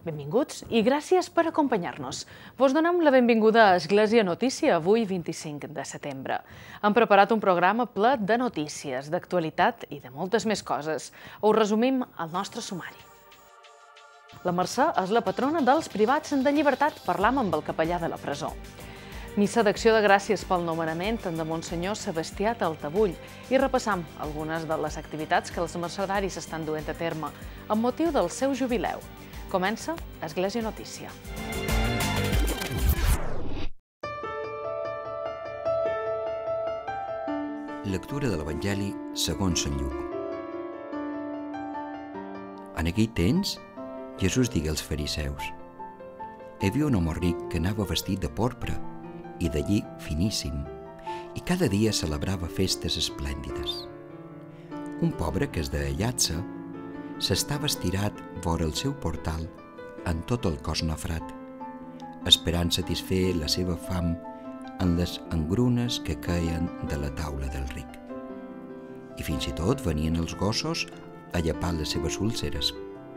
Benvinguts i gràcies per acompanyar-nos. Vos donem la benvinguda a Església Notícia avui, 25 de setembre. Hem preparat un programa ple de notícies, d'actualitat i de moltes més coses. Ho resumim al nostre sumari. La Mercè és la patrona dels privats de llibertat. Parlam amb el capellà de la presó. Missa d'acció de gràcies pel nomenament de Monsenyor Sebastià Taltabull i repassam algunes de les activitats que els mercedaris estan duent a terme amb motiu del seu jubileu. Comença Església Notícia. Lectura de l'Evangeli segons Sant Lluc. En aquell temps, Jesús digué als fariseus: Hi havia un home ric que anava vestit de porpra i de lli finíssim, i cada dia celebrava festes esplèndides. Un pobre que es deia Llàtzer s'estava estirat vora el seu portal en tot el cos nafrat, esperant satisfer la seva fam en les engrunes que queien de la taula del ric. I fins i tot venien els gossos a llepar les seves úlceres.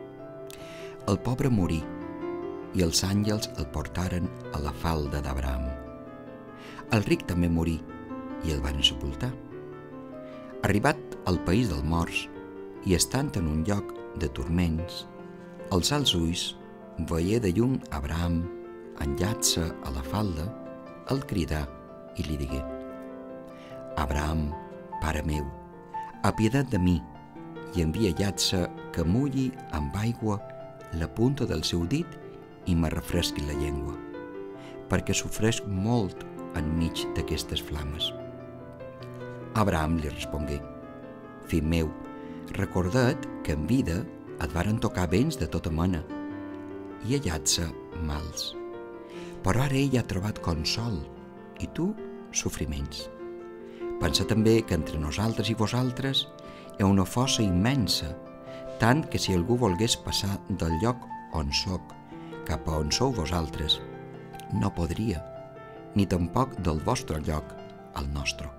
El pobre morí i els àngels el portaren a la falda d'Abraham. El ric també morí i el van sepultar. Arribat al país dels morts i estant en un lloc de turments, alçà els ulls, veié de lluny Abraham, en Llàtzer a la falda, el cridà i li digué: Abraham, pare meu, apieda't de mi i envia Llàtzer que mulli amb aigua la punta del seu dit i me refresqui la llengua, perquè sofresc molt enmig d'aquestes flames. Abraham li respongué: Fill meu, recorda't que en vida et varen tocar béns de tota mena i a Llàtzer mals. Però ara ell ha trobat consol i tu sofriments. Pensa també que entre nosaltres i vosaltres hi ha una fossa immensa, tant que si algú volgués passar del lloc on soc cap a on sou vosaltres, no podria, ni tampoc del vostre lloc al nostre.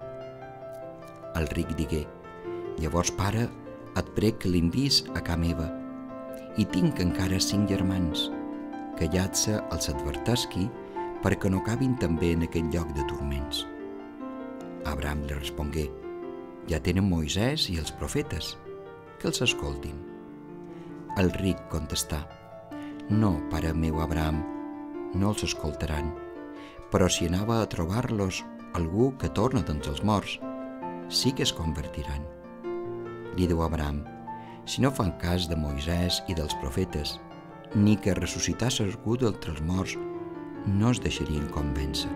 El ric digué: Llavors, pare, et prec que l'enviïs a ca meva, i tinc encara 5 germans, que Llàtzer els advertesqui perquè no acabin també en aquell lloc de turments. Abraham li respongué: Ja tenen Moisès i els profetes, que els escoltin. El ric contestà: No, pare meu Abraham, no els escoltaran, però si anava a trobar-los algú que torna d'entre els morts, sí que es convertiran. Li diu Abraham: Si no fan cas de Moisès i dels profetes, ni que ressuscitar algú d'entre els morts, no es deixarien convèncer.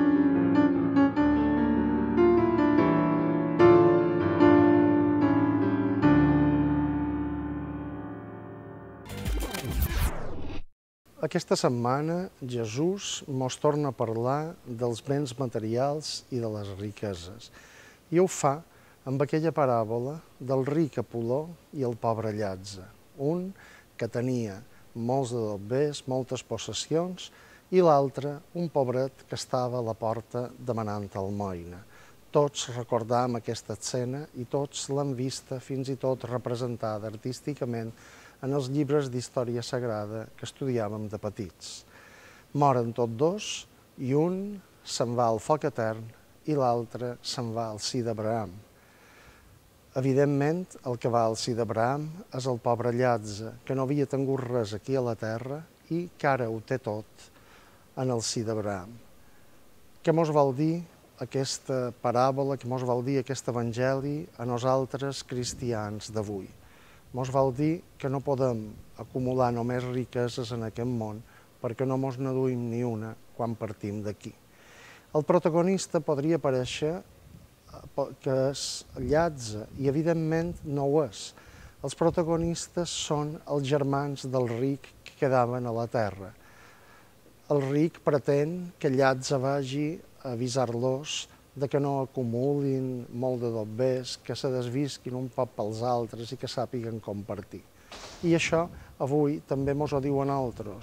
Aquesta setmana Jesús mos torna a parlar dels béns materials i de les riqueses, i ho fa amb aquella paràbola del ric Apol·ló i el pobre Llàtzer, un que tenia molts adobers, moltes possessions, i l'altre, un pobret que estava a la porta demanant almoina. Tots recordam aquesta escena i tots l'hem vista, fins i tot representada artísticament, en els llibres d'història sagrada que estudiàvem de petits. Moren tots dos i un se'n va al foc etern i l'altre se'n va al si d'Abraham. Evidentment, el que va al si d'Abraham és el pobre Llàtzer, que no havia tingut res aquí a la terra i que ara ho té tot en el si d'Abraham. Què mos vol dir aquesta paràbola, què mos vol dir aquest evangeli a nosaltres cristians d'avui? Mos vol dir que no podem acumular només riqueses en aquest món perquè no mos n'aduïm ni una quan partim d'aquí. El protagonista podria parèixer que és Llàtzer, i evidentment no ho és. Els protagonistes són els germans del ric que quedaven a la terra. El ric pretén que Llàtzer vagi a avisar-los de que no acumulin molt de dobbers, que se desvisquin un poc pels altres i que sàpiguen compartir. I això avui també mos ho diuen altres.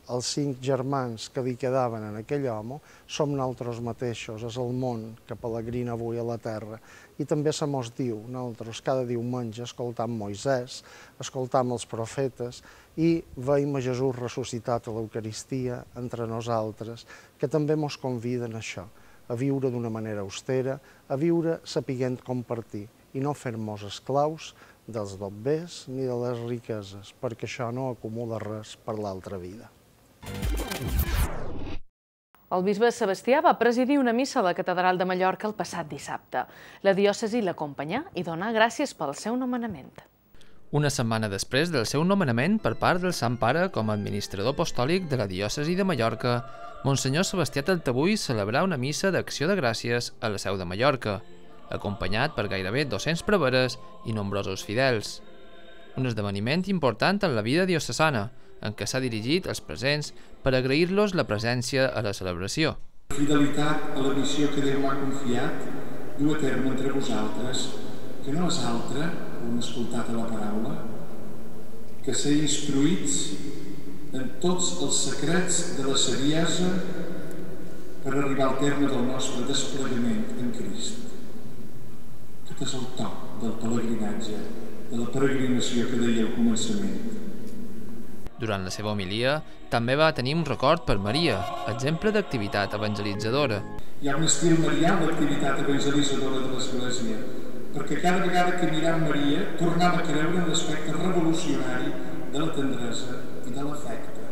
els 5 germans que li quedaven en aquell home, som nosaltres mateixos, és el món que pelegrina avui a la terra. I també se mos diu, nosaltres cada diumenge escoltam Moisès, escoltam els profetes i veiem a Jesús ressuscitat a l'Eucaristia entre nosaltres, que també mos conviden a això, a viure d'una manera austera, a viure sapiguent compartir i no fer-nos esclaus dels dobbers ni de les riqueses, perquè això no acumula res per l'altra vida. El bisbe Sebastià va presidir una missa a la Catedral de Mallorca el passat dissabte. La diòcesi l'acompanyà i donà gràcies pel seu nomenament. Una setmana després del seu nomenament per part del Sant Pare com a administrador apostòlic de la diòcesi de Mallorca, Monsenyor Sebastià Taltabull celebrà una missa d'acció de gràcies a la seu de Mallorca, acompanyat per gairebé 200 preveres i nombrosos fidels. Un esdeveniment important en la vida diocesana, en què s'ha dirigit als presents per agrair-los la presència a la celebració. Fidelitat a la missió que Déu m'ha confiat, dur a terme entre vosaltres, que no és altra, com hem escoltat a la paraula, que ser instruïts en tots els secrets de la saviesa per arribar al terme del nostre desplegament en Crist. Aquest és el to del pelegrinatge, de la peregrinació que deia al començament. Durant la seva homilia, també va tenir un record per Maria, exemple d'activitat evangelitzadora. Hi ha un estil marià en l'activitat evangelitzadora de l'Església, perquè cada vegada que mirem Maria tornem a creure en l'aspecte revolucionari de la tendresa i de l'afecte.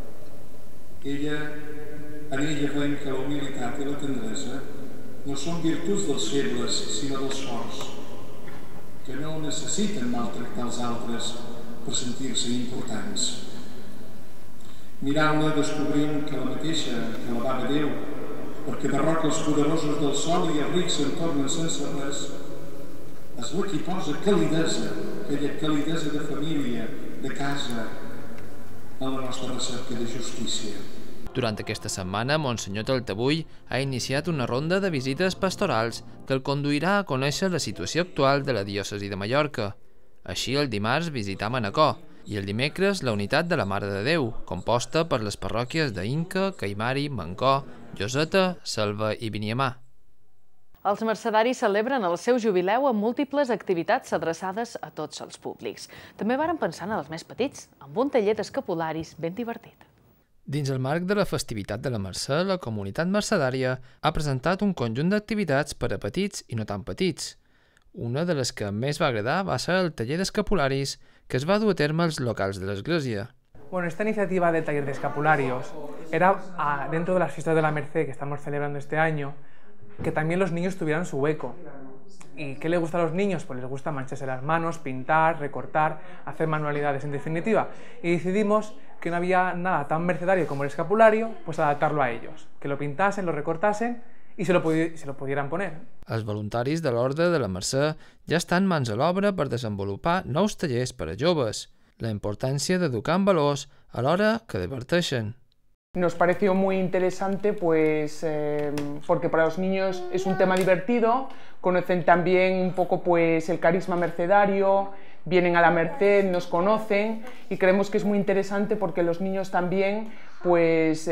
En ella veiem que la humilitat i la tendresa no són virtuts dels febles, sinó dels forts, que no necessiten maltractar els altres per sentir-se importants. Mirant-la descobrim que la mateixa que alabava Déu, perquè derroca els poderosos del sol i els rics se'n tornen sense res, és la qui posa calidesa, aquella calidesa de família, de casa, en la nostra recerca de justícia. Durant aquesta setmana, Monsenyor Taltabull ha iniciat una ronda de visites pastorals que el conduirà a conèixer la situació actual de la diòcesi de Mallorca. Així, el dimarts visità Manacor i el dimecres la Unitat de la Mare de Déu, composta per les parròquies d'Inca, Caimari, Mancor, Lloseta, Selva i Viniamà. Els mercedaris celebren el seu jubileu amb múltiples activitats adreçades a tots els públics. També varen pensar en els més petits, amb un taller d'escapularis ben divertit. Dins el marc de la festivitat de la Mercè, la comunitat mercedària ha presentat un conjunt d'activitats per a petits i no tan petits. Una de les que més va agradar va ser el taller d'escapularis que es va dur a terme als locals de l'església. Bueno, esta iniciativa del taller de escapularios era dentro de las fiestas de la Merced que estamos celebrando este año, que también los niños tuvieran su hueco. ¿Y qué les gusta a los niños? Pues les gusta mancharse las manos, pintar, recortar, hacer manualidades en definitiva. Y decidimos que no había nada tan mercedario como el escapulario, pues adaptarlo a ellos. Que lo pintasen, lo recortasen i se lo pudieran poner. Els voluntaris de l'Orde de la Mercè ja estan mans a l'obra per desenvolupar nous tallers per a joves. La importància d'educar en valors alhora que diverteixen. Nos pareció muy interesante pues porque para los niños es un tema divertido, conocen también un poco pues el carisma mercedario, vienen a la Merced, nos conocen y creemos que es muy interesante porque los niños también pues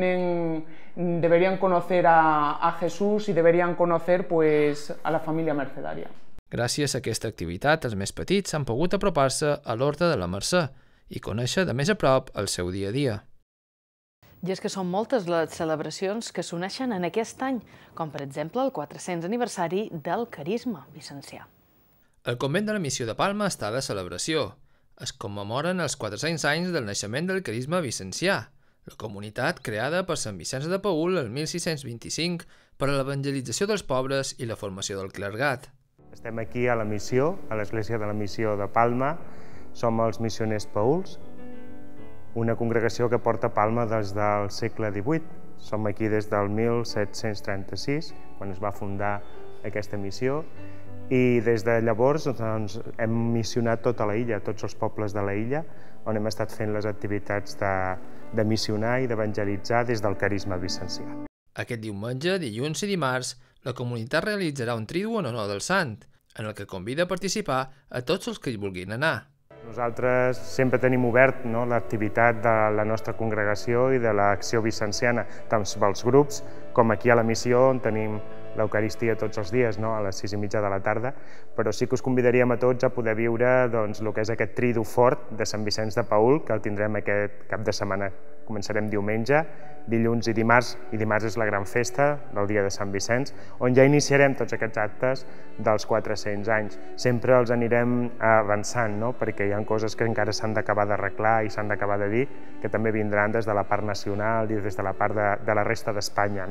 deberían conocer a Jesús y deberían conocer pues a la familia mercedaria. Gràcies a aquesta activitat, els més petits han pogut apropar-se a l'Orde de la Mercè i conèixer de més a prop el seu dia a dia. I és que són moltes les celebracions que s'uneixen en aquest any, com per exemple el 400 aniversari del Carisma Vicencià. El convent de la Missió de Palma està de celebració. Es commemoren els 400 anys del naixement del Carisma Vicencià, la comunitat creada per Sant Vicenç de Paül el 1625 per a l'evangelització dels pobres i la formació del clergat. Estem aquí a la missió, a l'Església de la Missió de Palma. Som els missioners paüls, una congregació que porta Palma des del segle XVIII. Som aquí des del 1736, quan es va fundar aquesta missió, i des de llavors hem missionat tota la illa, tots els pobles de la illa, on hem estat fent les activitats de missionar i d'evangelitzar des del Carisma Vicencià. Aquest diumenge, dilluns i dimarts, la comunitat realitzarà un tridu en honor del sant, en el que convida a participar a tots els que hi vulguin anar. Nosaltres sempre tenim obert l'activitat de la nostra congregació i de l'acció vicenciana, tant pels grups com aquí a la missió, on tenim l'Eucaristia tots els dies, a les 6:30 de la tarda, però sí que us convidaríem a tots a poder viure el que és aquest tridu fort de Sant Vicenç de Paül, que el tindrem aquest cap de setmana. Començarem diumenge, dilluns i dimarts és la gran festa del dia de Sant Vicenç, on ja iniciarem tots aquests actes dels 400 anys. Sempre els anirem avançant, perquè hi ha coses que encara s'han d'acabar d'arreglar i s'han d'acabar de dir, que també vindran des de la part nacional i des de la part de la resta d'Espanya.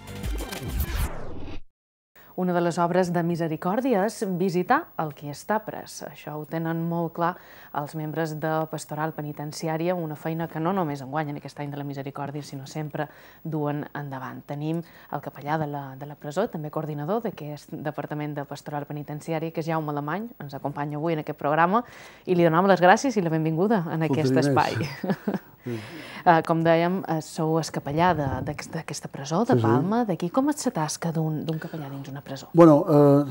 Una de les obres de misericòrdia és visitar el qui està pres. Això ho tenen molt clar els membres de Pastoral Penitenciària, una feina que no només enguany en aquest any de la misericòrdia, sinó sempre duen endavant. Tenim el capellà de la presó, també coordinador d'aquest Departament de Pastoral Penitenciària, que és Jaume Alemany, ens acompanya avui en aquest programa, i li donem les gràcies i la benvinguda en aquest espai. Com dèiem, sou el capellà d'aquesta presó, de Palma. D'aquí, com és la tasca d'un capellà dins una presó? Bueno,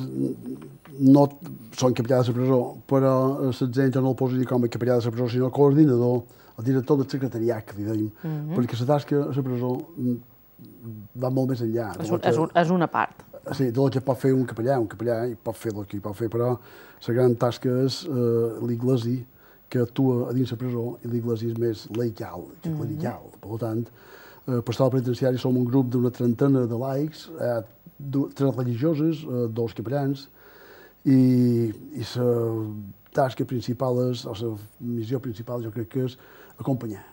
no som capellà de la presó, però jo no el posaria com a capellà de la presó, sinó coordinador, el director del secretariat, que li dèiem, perquè la tasca a la presó va molt més enllà. És una part. Sí, del que pot fer un capellà i pot fer el que pot fer, però la gran tasca és l'Iglesi, que actua a dins la presó, i l'Iglesi és més laical que clerical. Per tant, Pastoral Penitenciari som un grup d'una trentena de laics, 3 religioses, 2 capellans, i la tasca principal és, o la missió principal jo crec que és acompanyar.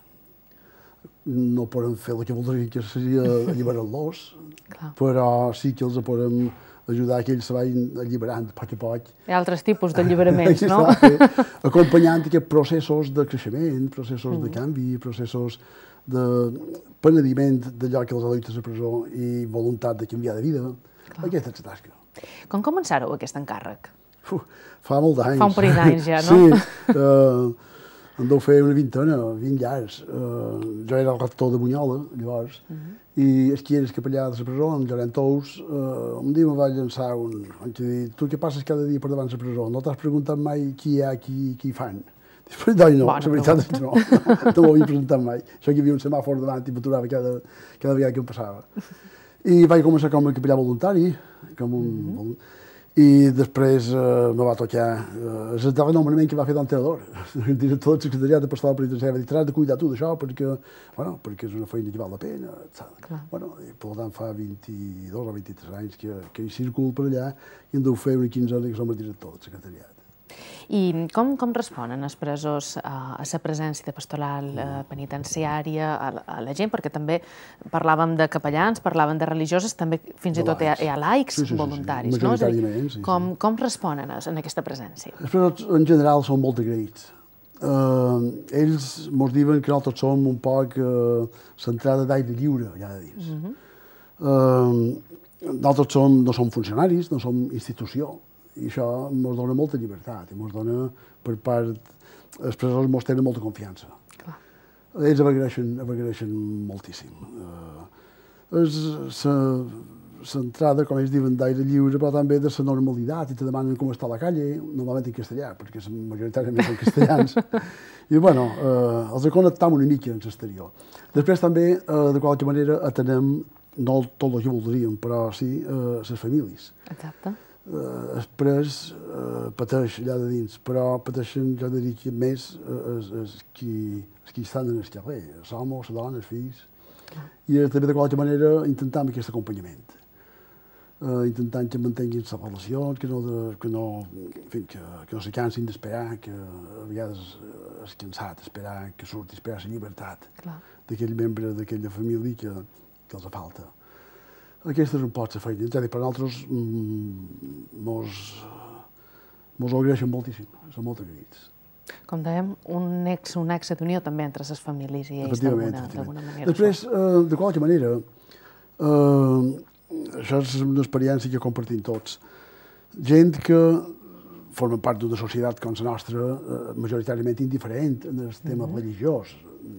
No podem fer el que voldria, que seria alliberar-los, però sí que els podem ajudar que ells se vagin alliberant a poc. Hi ha altres tipus d'alliberaments, no? Acompanyant aquests processos de creixement, processos de canvi, processos de penediment d'allò que els ha duit a la presó i voluntat de canviar de vida. Aquesta és la tasca. Com començàreu aquest encàrrec? Fa molt d'anys. Fa un parell d'anys ja, no? Sí, en deu fer una vintena, 20 llargs. Jo era el rector de Bunyola, llavors, i el que era el capellà de la presó, en Llorenç Tous, un dia me va llançar vaig dir, tu què passes cada dia per davant de la presó? No t'has preguntat mai qui hi ha, qui fan? Després, no, la veritat és que no m'ho havia preguntat mai. Això que hi havia un semàfor davant i m'aturava cada vegada que em passava. I vaig començar com a capellà voluntari, i després me va tocar el darrer nomenament que va fer d'entrenador. El director del secretariat de Pastoral Penitenciària va dir, t'has de cuidar tu d'això perquè és una feina que val la pena. I per tant fa 22 o 23 anys que hi circulo per allà i en deu fer una quinzena que som el director del secretariat. I com responen els presos a la presència de Pastoral Penitenciària, a la gent? Perquè també parlàvem de capellans, parlàvem de religioses, també fins i tot hi ha laics voluntaris, no? Majoritàriament, sí. Com responen en aquesta presència? Els presos en general són molt agraïts. Ells ens diuen que nosaltres som un poc centrada d'aire lliure allà de dins. Nosaltres no som funcionaris, no som institució, i això ens dona molta llibertat, i ens dona per part... Els presors ens tenen molta confiança. Ells agraeixen moltíssim. És l'entrada, com ells diuen, d'aire lliure, però també de la normalitat, i te demanen com està la calle, normalment en castellà, perquè majoritàriament són castellans. I, els connectam una mica en l'exterior. Després també, de qualque manera, atenem, no tot el que voldríem, però sí les famílies. Exacte. El pres pateix allà de dins, però pateixen, jo diria que més els qui estan en el carrer, els homes, les dones, els fills. I també de qualque manera intentam aquest acompanyament, intentant que mantinguin les relacions, que no se cansin d'esperar, que a vegades és cansat d'esperar que surti, esperar la llibertat d'aquell membre d'aquella família que els falta. Aquesta és un poc la feina. Per nosaltres mos ho agraeixen moltíssim, són molt agraïts. Com dèiem, un nexe d'unió també entre les famílies i ells d'alguna manera. Després, de qualque manera, això és una experiència que compartim tots. Gent que forma part d'una societat com la nostra, majoritàriament indiferent en el tema religiós.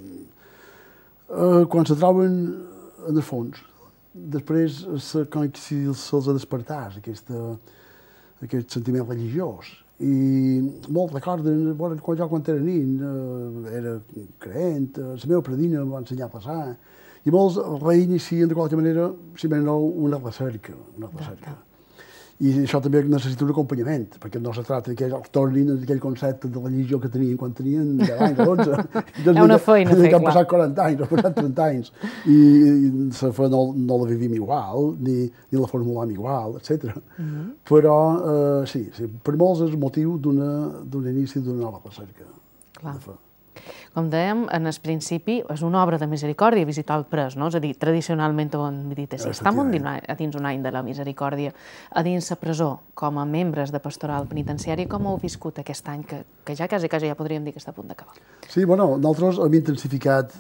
Quan se troben en el fons, després, com si se'ls despertàs aquest sentiment religiós. I molts recorden, quan era nin, era creent, la meva predina em va ensenyar a passar, i molts reinicien de qualque manera, si més no, una recerca. I això també necessita un acompanyament, perquè no se tracta que ells tornin a aquell concepte de religió que tenien quan tenien 10 anys o 12. Hi ha una feina a fer, clar. Han passat 40 anys, han passat 30 anys, i la fe no la vivim igual, ni la formulem igual, etc. Però sí, per molts és motiu d'un inici d'una nova recerca de fe. Com dèiem, en el principi és una obra de misericòrdia visitar el pres, no? És a dir, tradicionalment ho hem dit així. Estem a dins un any de la misericòrdia. A dins la presó, com a membres de pastoral penitenciària, com heu viscut aquest any, que ja quasi ja podríem dir que està a punt d'acabar? Sí, bueno, nosaltres hem intensificat,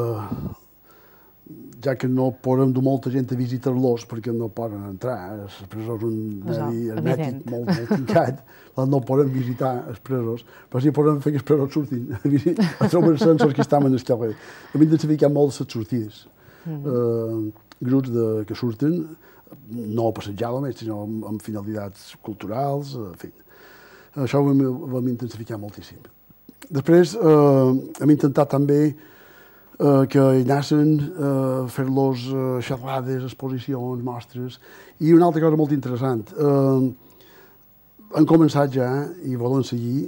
ja que no podem dur molta gent a visitar-los perquè no poden entrar, la presó és un medi hermètic molt tancat, no podem visitar els presos, però sí podem fer que els presos surtin a trobar-se amb els que estan en el carrer. Hem intensificat molt les sortides, grups que surten, no a passejar només, sinó amb finalitats culturals, en fi. Això ho hem intensificat moltíssim. Després hem intentat també que hi nassen, fer-los xerrades, exposicions, mostres. I una altra cosa molt interessant, han començat ja, i volen seguir,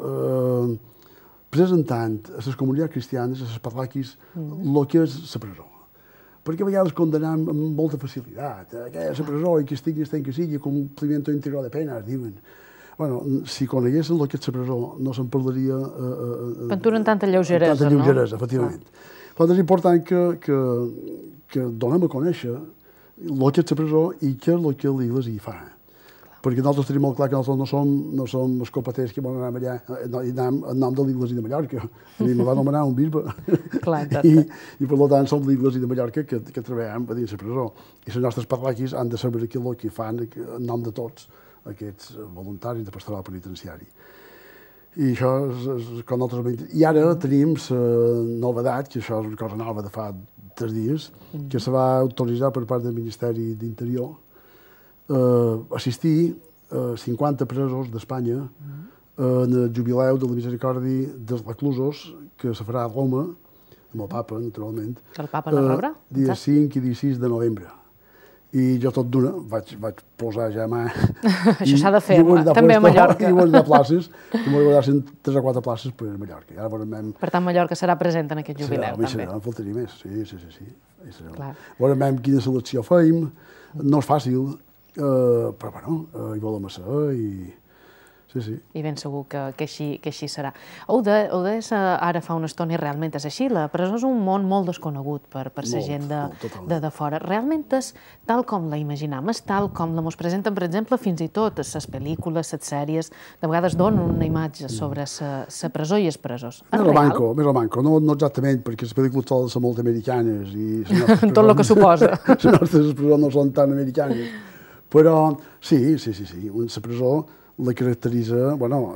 presentant a les comunitats cristianes, a les parròquies, el que és la presó. Perquè a vegades condemnem amb molta facilitat. La presó, i que estigui, que sigui, compliment integral de pena, es diuen. Bueno, si coneguessin el que és la presó, no se'n parlaria... Penturen tanta lleugeresa, no? Tanta lleugeresa, efectivament. Però és important que donem a conèixer el que és la presó i què és el que l'Iglésia hi fa. Perquè nosaltres tenim molt clar que nosaltres no som escopeters que volen anar allà en nom de l'Iglésia de Mallorca. A mi me va nomenar un bisbe. I per tant som l'Iglésia de Mallorca que treballem a dins la presó. I les nostres parròquies han de saber el que fan en nom de tots aquests voluntaris de pastoral penitenciari. I això és com nosaltres... I ara tenim la novedat, que això és una cosa nova de fa 3 dies, que se va autoritzar per part del Ministeri d'Interior assistir 50 presos d'Espanya en el jubileu de la misericòrdia dels reclusos que se farà a Roma, amb el papa, naturalment. Que el papa no rebrà? Dia 5 i dia 6 de novembre. I jo tot d'una vaig posar ja mà... Això s'ha de fer, també a Mallorca. I ho hem de places, i m'ho guardassin 3 o 4 places per Mallorca. Per tant, Mallorca serà present en aquest jubileu, també. Serà, en faltaria més, sí. Veurem quina selecció feim, no és fàcil, però bueno, hi volem ser i... Sí. I ben segur que així serà. Ho deies ara fa una estona i realment és així. La presó és un món molt desconegut per la gent de fora. Realment és tal com la imaginam, és tal com la mos presenten, per exemple, fins i tot les pel·lícules, les sèries, de vegades donen una imatge sobre la presó i els presos. És real? Més o manco, no exactament, perquè les pel·lícules totes són molt americanes i... Tot el que suposa. Les nostres presons no són tan americanes. Però sí, la presó la caracteritza,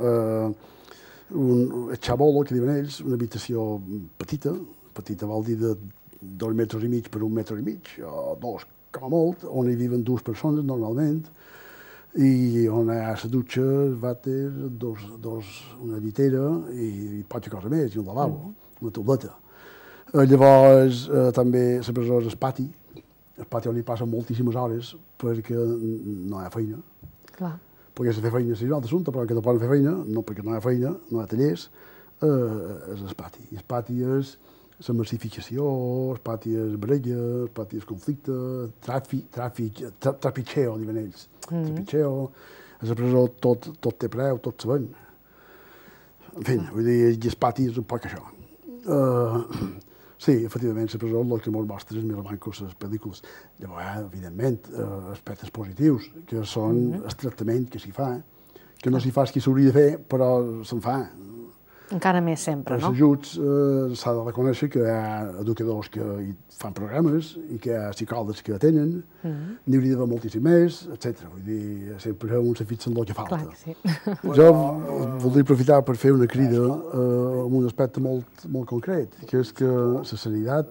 el xabolo, que diuen ells, una habitació petita vol dir de 2 metres i mig per 1 metre i mig, o 2, com a molt, on hi viven 2 persones normalment, i on hi ha la dutxa, el vàter, una llitera i poca cosa més, i un lavabo, una tauleta. Llavors, també la presó és el pati on hi passen moltíssimes hores perquè no hi ha feina. Clar. Pogués fer feina si no, d'assumpte, però que no poden fer feina, no perquè no hi ha feina, no hi ha tallers, és el pati. I el pati és la massificació, el pati és baralla, el pati és conflicte, trapicheo, diuen ells. Trapicheo, a la presó tot té preu, tot se ven. En fi, vull dir, i el pati és un poc això. Sí, efectivament, la presó el que ens mostra és més manco les pel·lícules. Llavors, evidentment, aspectes positius, que són el tractament que s'hi fa, que no s'hi fa el que s'hauria de fer, però se'n fa. Encara més sempre, no? Els ajuts s'ha de reconèixer que hi ha educadors que hi fan programes i que hi ha psicòlegs que atenen, n'hi hauria d'haver moltíssim més, etc. Vull dir, sempre un se fixa en el que falta. Clar que sí. Jo voldria aprofitar per fer una crida en un aspecte molt concret, que és que la sanitat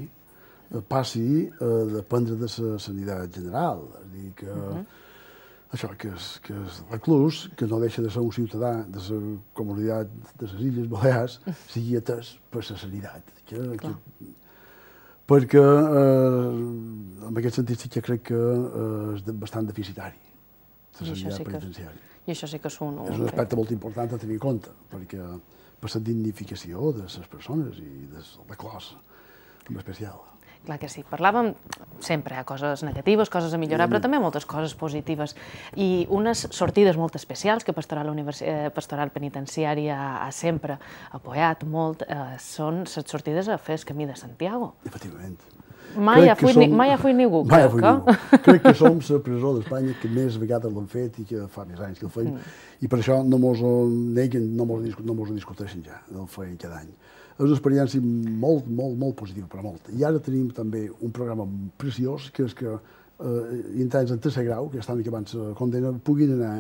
penitenciària passi a dependre de la sanitat general. És a dir, que això, que és reclús, que no deixa de ser un ciutadà de la comunitat de les Illes Balears, sigui atès per la sanitat. Perquè, en aquest sentit, sí que crec que és bastant deficitari, la sanitat penitenciària. I això sí que és un aspecte molt important a tenir en compte, perquè per la dignificació de les persones i de reclòs, en especial. Clar que sí. Parlàvem sempre de coses negatives, coses a millorar, però també moltes coses positives. I unes sortides molt especials que Pastoral Penitenciària ha sempre apoyat molt són les sortides a fer el Camí de Santiago. Efectivament. Mai ha fuit ningú, crec que. Crec que som la presó d'Espanya que més vegades l'han fet i que fa més anys que el feim. I per això no mos neguen, no mos discuteixen ja, el feim cada any. És una experiència molt positiva, però molt. I ara tenim també un programa preciós, que és que interns en tercer grau, que estan acabant la condemna, puguin anar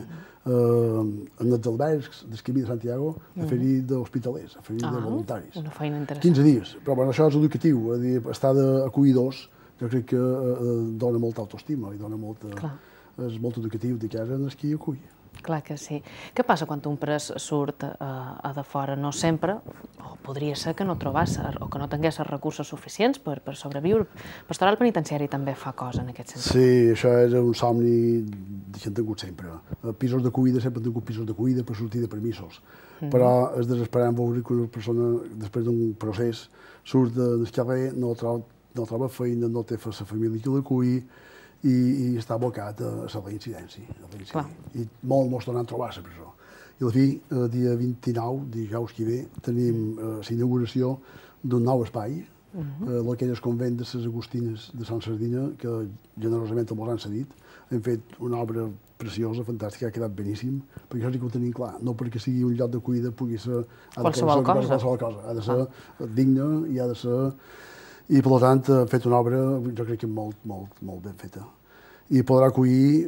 en els albergs del Camí de Santiago a fer-hi d'hospitalers, a fer-hi de voluntaris. Una feina interessant. 15 dies, però bueno, això és educatiu, estar d'acollidors, jo crec que dona molta autoestima i dona és molt educatiu de cara en els qui acull. Clar que sí. Què passa quan un pres surt a de fora? No sempre, o podria ser que no trobés o que no tingués els recursos suficients per sobreviure. Pastoral Penitenciari també fa cosa en aquest sentit. Sí, això era un somni que hem tingut sempre. Pisos d'acollida, sempre hem tingut pisos d'acollida per sortir de permisos. Però és desesperant veure que una persona, després d'un procés, surt del carrer, no troba feina, no té la família que l'acull, i està abocat a la reincidència. I molt mos tornen a trobar a la presó. I a la fi, el dia 29, dijous que ve, tenim la inauguració d'un nou espai, el que és el convent de les Agustines de Sant Sardina, que generosament ens han cedit. Hem fet una obra preciosa, fantàstica, ha quedat beníssim, perquè això sí que ho tenim clar. No perquè sigui un lloc d'acollida pugui ser qualsevol cosa. Ha de ser digne i ha de ser... I, per tant, ha fet una obra, jo crec que molt ben feta. I podrà acollir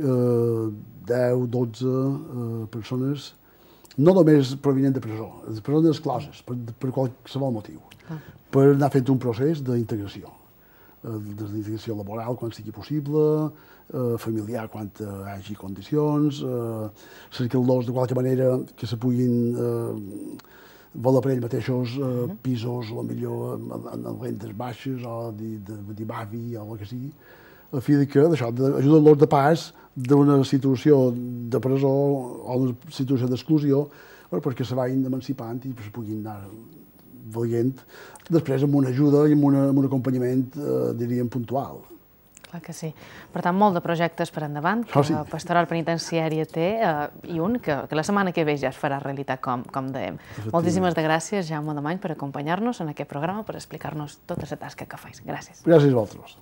10-12 persones, no només provinents de presó, de persones excloses, per qualsevol motiu, per anar fent un procés d'integració. D'integració laboral, quan sigui possible, familiar, quan hi hagi condicions, cercar-los de qualque manera que se puguin voler per ells mateixos pisos, millor en rendes baixes, o d'IBAVI, o el que sigui, a fi que ajuden-los de pas d'una situació de presó o d'una situació d'exclusió perquè se vagin emancipant i se puguin anar veient després amb una ajuda i amb un acompanyament, diríem, puntual. Clar que sí. Per tant, molt de projectes per endavant que Pastoral Penitenciària té i un que la setmana que ve ja es farà realitat, com dèiem. Moltíssimes gràcies, Jaume Alemany, per acompanyar-nos en aquest programa, per explicar-nos tota la tasca que fais. Gràcies. Gràcies a vosaltres.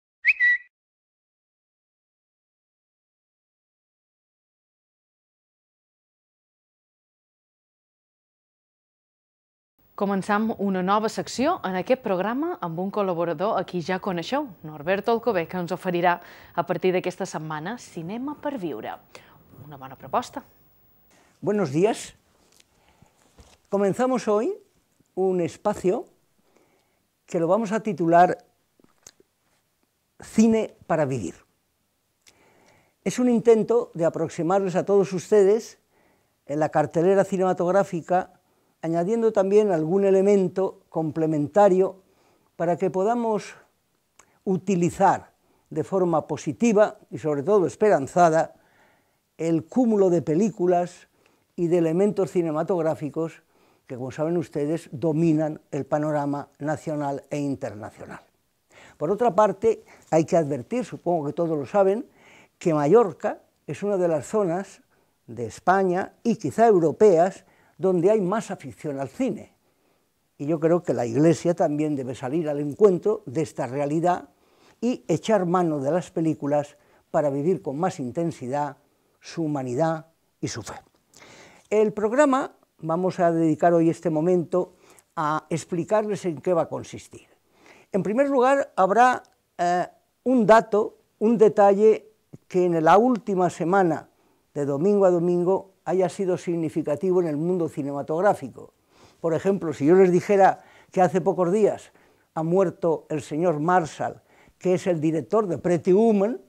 Començam una nova secció en aquest programa amb un col·laborador a qui ja coneixeu, Norberto Alcover, que ens oferirà a partir d'aquesta setmana Cinema per viure. Una bona proposta. Buenos días. Comenzamos hoy un espacio que lo vamos a titular Cine para vivir. Es un intento de aproximarles a todos ustedes en la cartelera cinematográfica, añadiendo también algún elemento complementario para que podamos utilizar de forma positiva y sobre todo esperanzada el cúmulo de películas y de elementos cinematográficos que, como saben ustedes, dominan el panorama nacional e internacional. Por otra parte, hay que advertir, supongo que todos lo saben, que Mallorca es una de las zonas de España y quizá europeas donde hay más afición al cine. Y yo creo que la Iglesia también debe salir al encuentro de esta realidad y echar mano de las películas para vivir con más intensidad su humanidad y su fe. El programa vamos a dedicar hoy este momento a explicarles en qué va a consistir. En primer lugar, habrá un dato, un detalle que en la última semana, de domingo a domingo, haya sido significativo en el mundo cinematográfico. Por ejemplo, si yo les dijera que hace pocos días ha muerto el señor Marshall, que es el director de Pretty Woman,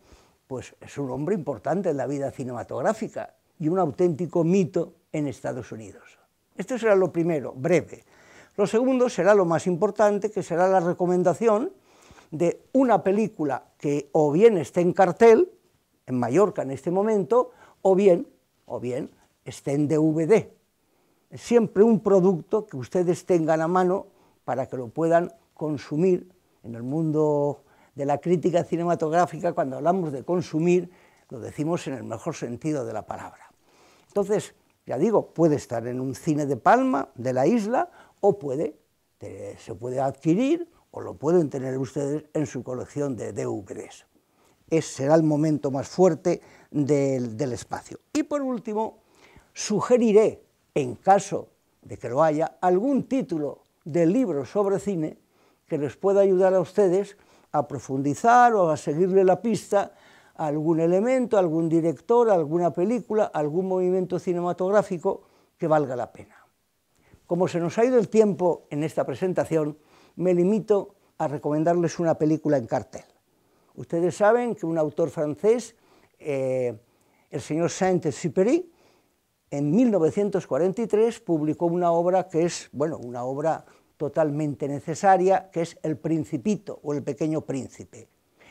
pues es un hombre importante en la vida cinematográfica y un auténtico mito en Estados Unidos. Esto será lo primero, breve. Lo segundo será lo más importante, que será la recomendación de una película que o bien esté en cartel, en Mallorca en este momento, o bien esté en DVD. Es siempre un producto que ustedes tengan a mano para que lo puedan consumir. En el mundo de la crítica cinematográfica, cuando hablamos de consumir, lo decimos en el mejor sentido de la palabra. Entonces, ya digo, puede estar en un cine de Palma, de la isla, o se puede adquirir, o lo pueden tener ustedes en su colección de DVDs. Ese será el momento más fuerte del espacio. Y por último, sugeriré, en caso de que lo haya, algún título de libro sobre cine que les pueda ayudar a ustedes a profundizar o a seguirle la pista a algún elemento, a algún director, a alguna película, a algún movimiento cinematográfico que valga la pena. Como se nos ha ido el tiempo en esta presentación, me limito a recomendarles una película en cartel. Ustedes saben que un autor francés, el señor Saint-Exupéry, en 1943 publicó una obra que es, una obra totalmente necesaria, que es El Principito o El Pequeño Príncipe.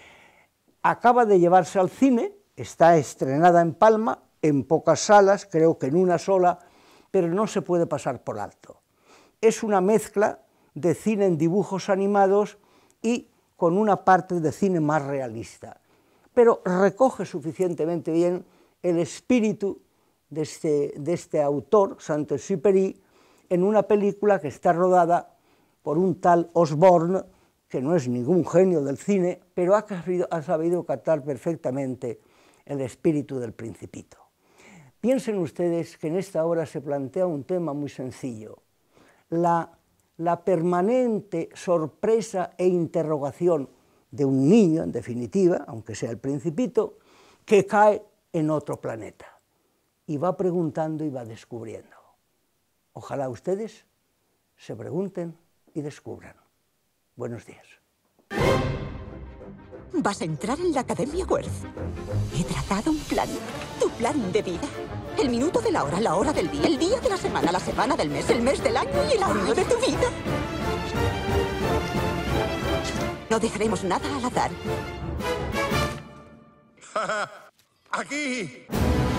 Acaba de llevarse al cine, está estrenada en Palma, en pocas salas, creo que en una sola, pero no se puede pasar por alto. Es una mezcla de cine en dibujos animados y con una parte de cine más realista, pero recoge suficientemente bien el espíritu de este autor, Saint-Exupéry, en una película que está rodada por un tal Osborne, que no es ningún genio del cine, pero ha sabido captar perfectamente el espíritu del Principito. Piensen ustedes que en esta obra se plantea un tema muy sencillo, la permanente sorpresa e interrogación de un niño, en definitiva, aunque sea el Principito, que cae en otro planeta y va preguntando y va descubriendo. Ojalá ustedes se pregunten y descubran. Buenos días. Vas a entrar en la Academia Worth. He trazado un plan, tu plan de vida. El minuto de la hora del día, el día de la semana del mes, el mes del año y el año de tu vida. No dejaremos nada al azar. ¡Aquí!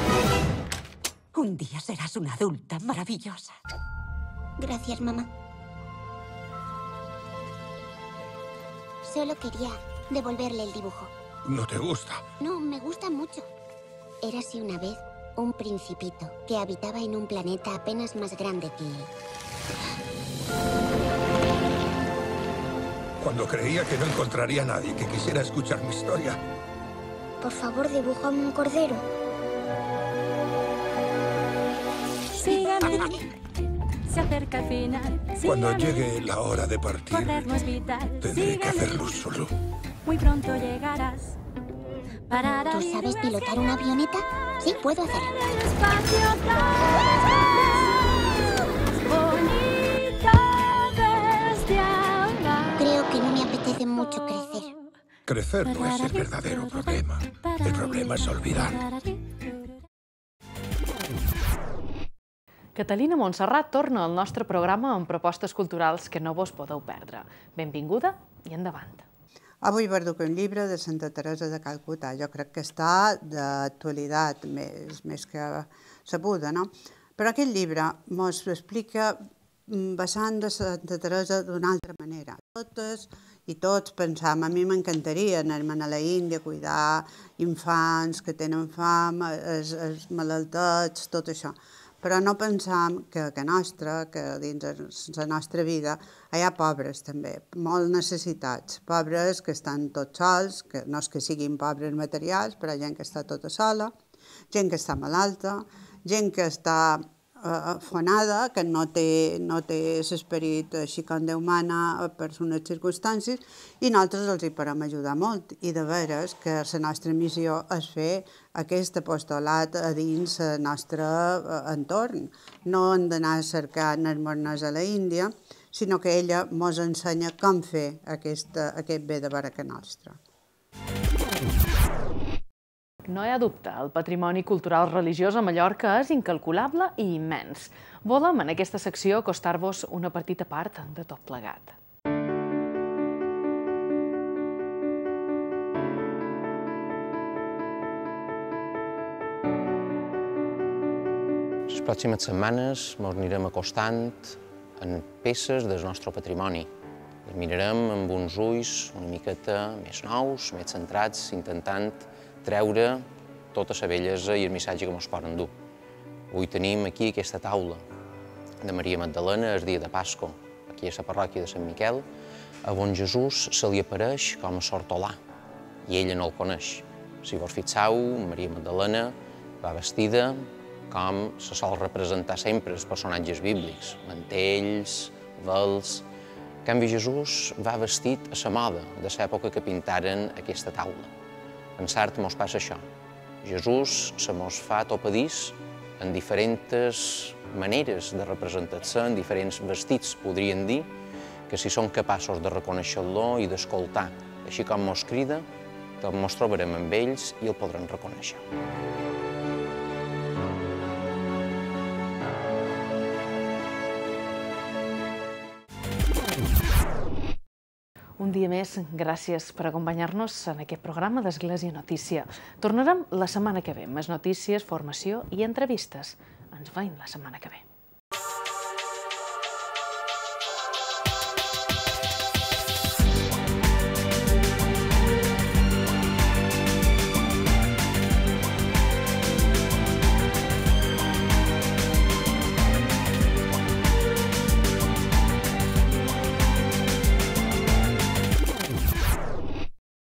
Un día serás una adulta maravillosa. Gracias, mamá. Solo quería devolverle el dibujo. ¿No te gusta? No, me gusta mucho. Érase una vez un principito que habitaba en un planeta apenas más grande que él. Cuando creía que no encontraría a nadie que quisiera escuchar mi historia. Por favor, dibújame un cordero. Sígueme, se acerca el final. Cuando llegue la hora de partir, correr no es vital. tendré que hacerlo solo. Muy pronto llegarás. ¿Tú sabes pilotar una avioneta? Sí, puedo hacerlo. Creo que no me apetece mucho crecer. Crecer no es el verdadero problema. El problema es olvidar. Catalina Montserrat torna al nostre programa amb propostes culturals que no vos podeu perdre. Benvinguda i endavant. Avui barduc un llibre de Santa Teresa de Calcuta. Jo crec que està d'actualitat més que sabuda, no? Però aquest llibre ens explica vessant de Santa Teresa d'una altra manera. Totes i tots pensam, a mi m'encantaria anar-me'n a la Índia a cuidar infants que tenen fam, els malaltets, tot això. Però no pensam que a nostra, que dins la nostra vida, hi ha pobres també, molt necessitats. Pobres que estan tots sols, que no és que siguin pobres materials, però gent que està tota sola, gent que està malalta, gent que està fonada, que no té l'esperit així com Déu mana per unes circumstàncies, i nosaltres els hi podem ajudar molt. I de veres que la nostra missió és fer aquest apostolat a dins el nostre entorn. No hem d'anar a cercar anar-nos a la Índia, sinó que ella ens ensenya com fer aquest bé de vera que nostra. No hi ha dubte, el patrimoni cultural religiós a Mallorca és incalculable i immens. Volem en aquesta secció acostar-vos una petita part de tot plegat. Les pròximes setmanes ens anirem acostant en peces del nostre patrimoni. Les mirarem amb uns ulls una miqueta més nous, més centrats, intentant treure tota la bellesa i el missatge que ens poden dur. Avui tenim aquí aquesta taula de Maria Magdalena el dia de Pasco, aquí a la parròquia de Sant Miquel, on Jesús se li apareix com a sortolà, i ella no el coneix. Si vos fixeu, Maria Magdalena va vestida com se sol representar sempre els personatges bíblics, mantells, vels. En canvi, Jesús va vestit a la moda de l'època que pintaren aquesta taula. En l'art mos passa això. Jesús se mos fa topadís en diferents maneres de representar-se, en diferents vestits, podríem dir, que si som capaços de reconèixer-lo i d'escoltar, així com mos crida, mos trobarem amb ells i el podrem reconèixer. Un dia més, gràcies per acompanyar-nos en aquest programa d'Església Notícia. Tornarem la setmana que ve, més notícies, formació i entrevistes. Ens veiem la setmana que ve.